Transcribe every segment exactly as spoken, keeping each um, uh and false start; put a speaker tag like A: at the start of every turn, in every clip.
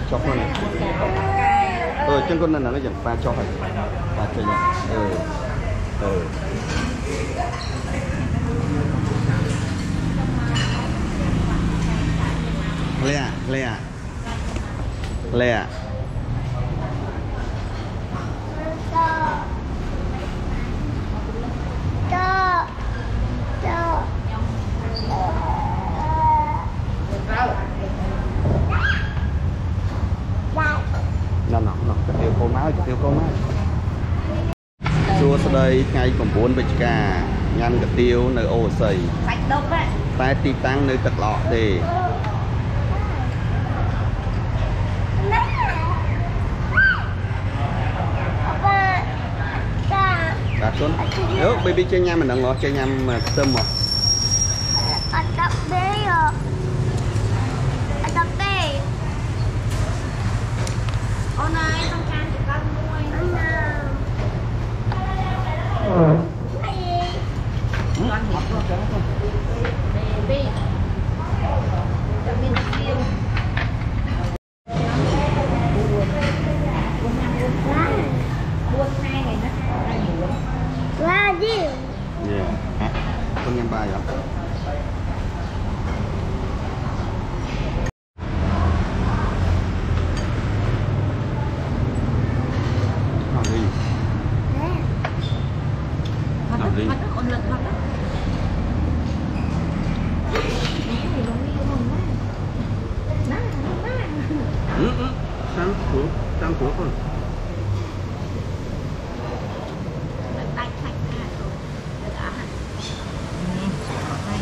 A: chọc nó này ờ chân con này nó chẳng pha cho phải pha cho nhỉ ờ ờ lẹ lẹ lẹ nó nó nó cái tiêu cô máu cái tiêu cô máu xua sau đây ngay còn bốn bịch cà nhăn cái tiêu nơi ô sầy tay ti tăng nơi tật lọ thì đặt xuống nếu baby chơi nhâm mình đừng ngọt chơi nhâm mà tôm một
B: hôm nay con trang chỉ con mua con nhặt con baby vitamin C buôn hai ngày nó ra nhiều lắm ra đi
A: yeah con nhâm bài rồi
B: Mặt nó còn lật mặt đó. Thì nó đi không đó. Đó, đó.
A: Ừ, ừ. Sang của, sang của con.
B: Tay tay ra rồi. Được á hả? Ừ, đây.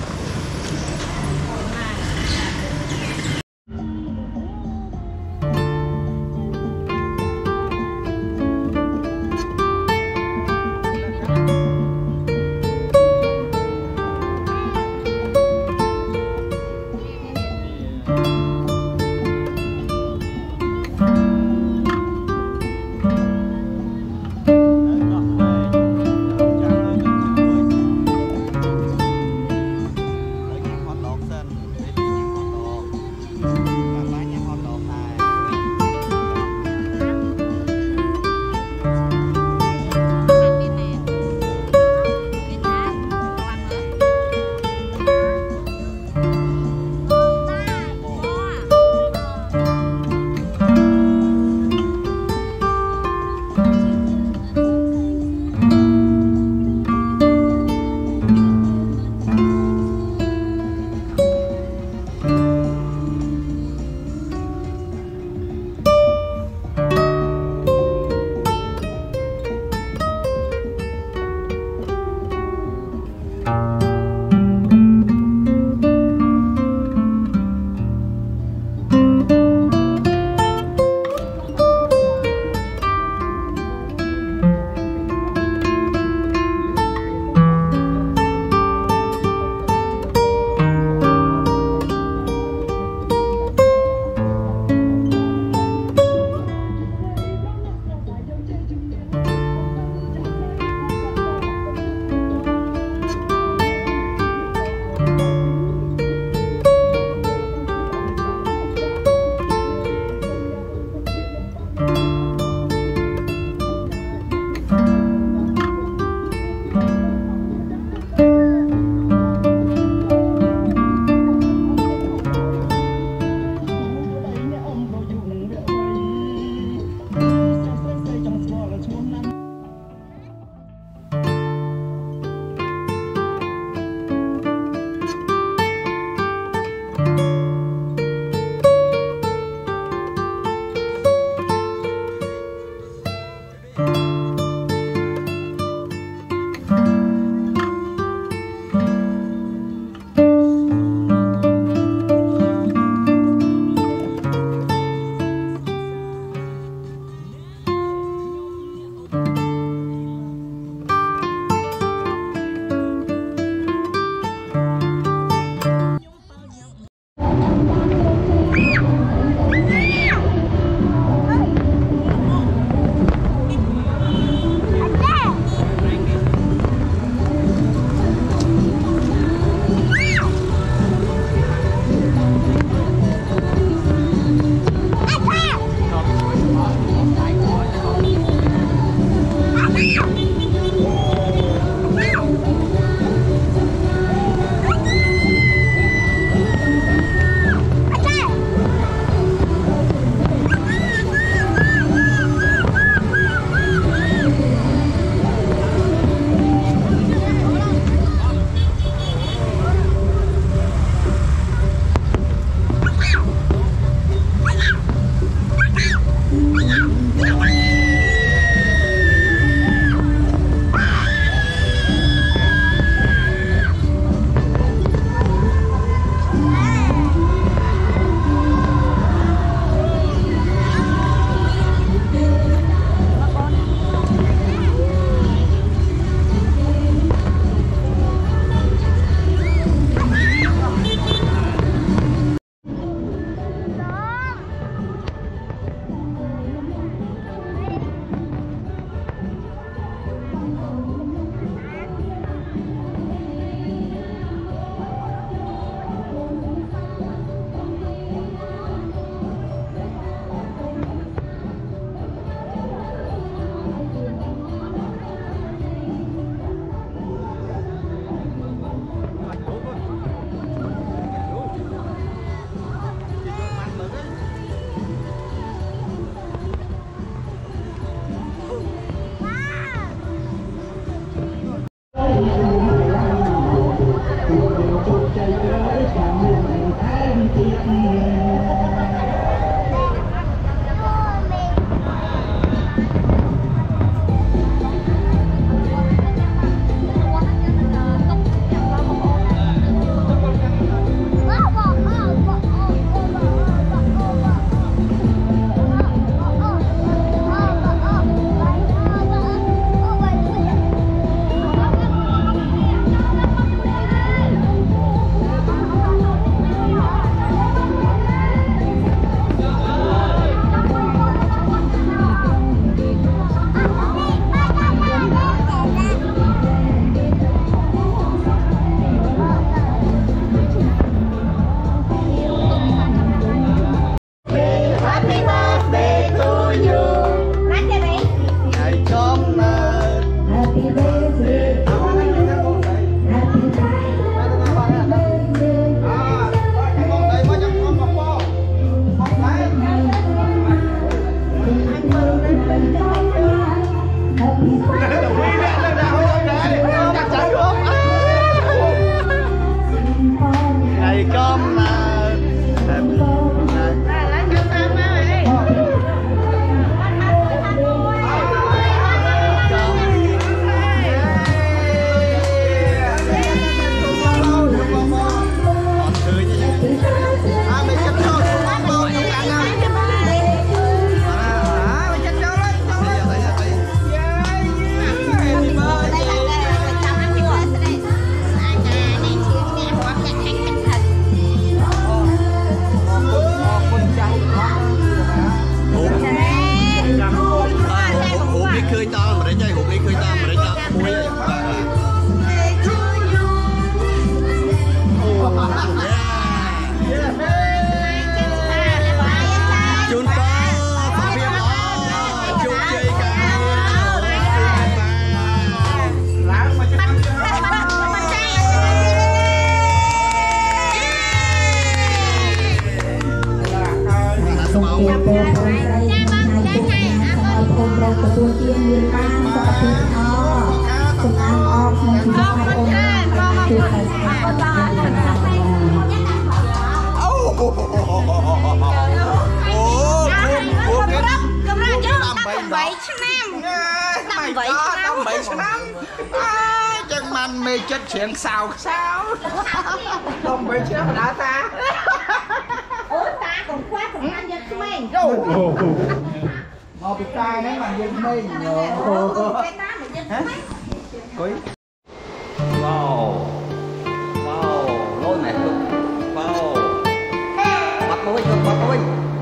A: Chắc man mê chất chuyện sao sao không mấy chứ đã ta
B: ủa ta còn quá còn ăn dân của mình
A: mà bị trai đấy mà dân mình coi wow wow lôi này wow bắt tôi bắt tôi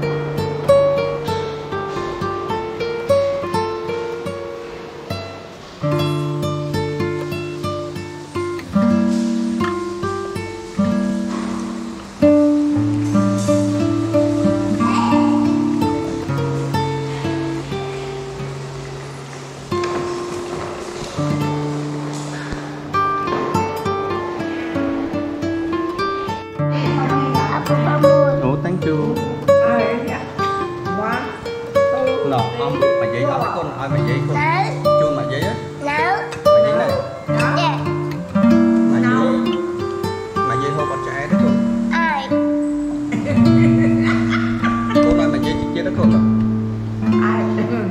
A: thank you. Nọ ông mà giấy đó con ai mà giấy con chuông mà giấy á mà giấy này mà giấy mà giấy hộp bạch trẻ đó con ai con ai mà giấy chị chết đó con rồi ai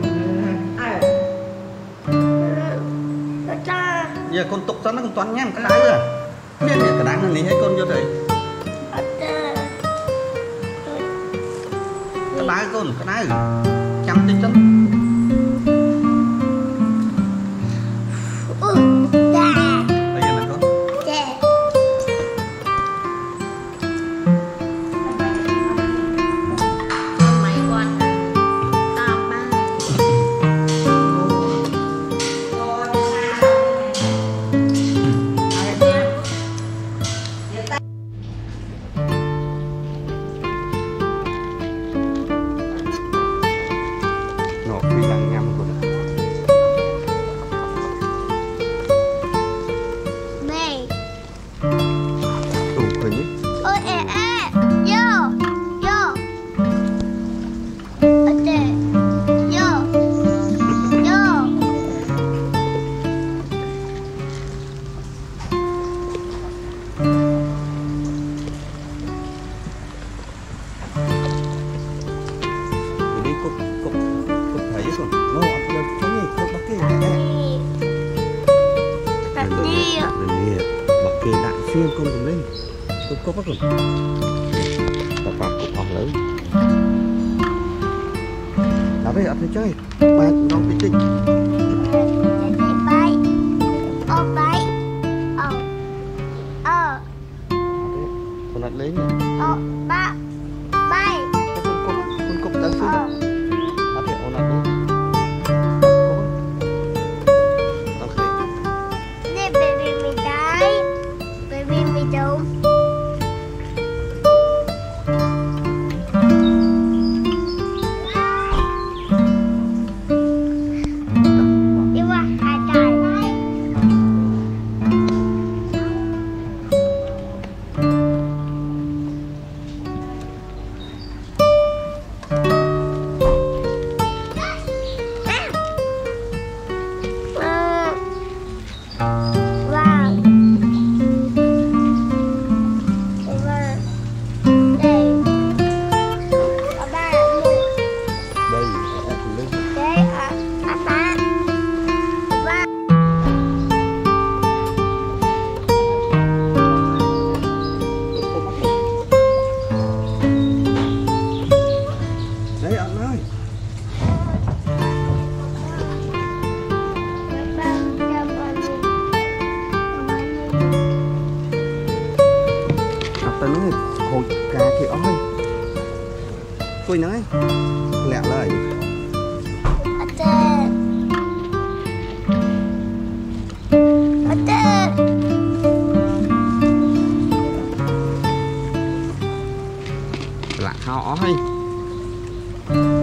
A: ai giờ con tục toán nó con toán nhém cái đá rồi biết biết cái đá này ní hay con vô đây cái đá con cái đá chăm tí chân đây là con
B: mày con tao ba
A: xuyên con cùng lên con có bắt rồi tập phạt cũng học lớn nào bây giờ ăn chơi ba non tí tinh
B: bay ô bay ô ờ
A: con đặt lấy
B: ô ba bay
A: con cục con cục tan xuyên ăn phải ôn đặt đi hồi cà thì ơi tôi nói lẹ lời là họ hay